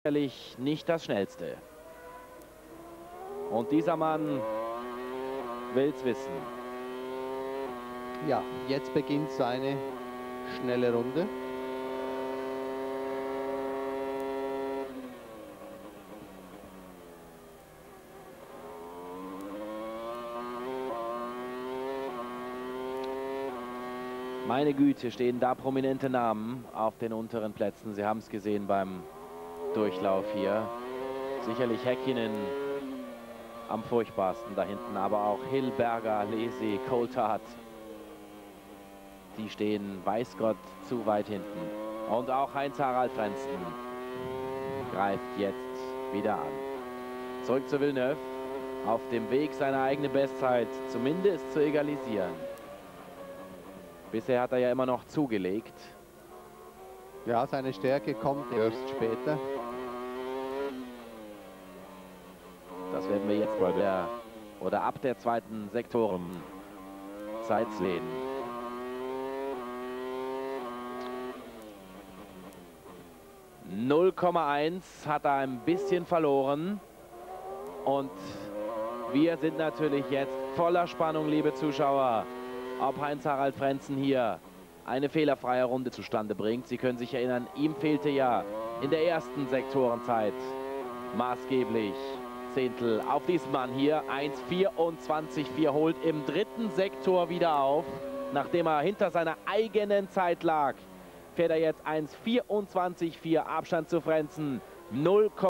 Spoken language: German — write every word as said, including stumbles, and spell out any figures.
Sicherlich nicht das Schnellste. Und dieser Mann will's wissen. Ja, jetzt beginnt seine schnelle Runde. Meine Güte, stehen da prominente Namen auf den unteren Plätzen. Sie haben es gesehen beim Durchlauf hier. Sicherlich Häkkinen am furchtbarsten da hinten, aber auch Hill, Berger, Lesi, Coulthard. Die stehen, weiß Gott, zu weit hinten. Und auch Heinz-Harald Frentzen greift jetzt wieder an. Zurück zu Villeneuve, auf dem Weg, seine eigene Bestzeit zumindest zu egalisieren. Bisher hat er ja immer noch zugelegt. Ja, seine Stärke kommt erst später. Das werden wir jetzt bei der oder ab der zweiten Sektorenzeit sehen. null Komma eins hat er ein bisschen verloren. Und wir sind natürlich jetzt voller Spannung, liebe Zuschauer, ob Heinz-Harald Frentzen hier eine fehlerfreie Runde zustande bringt. Sie können sich erinnern, ihm fehlte ja in der ersten Sektorenzeit maßgeblich Zehntel auf diesen Mann hier. eins vierundzwanzig vier holt im dritten Sektor wieder auf. Nachdem er hinter seiner eigenen Zeit lag, fährt er jetzt eins vierundzwanzig vier Abstand zu Frentzen. null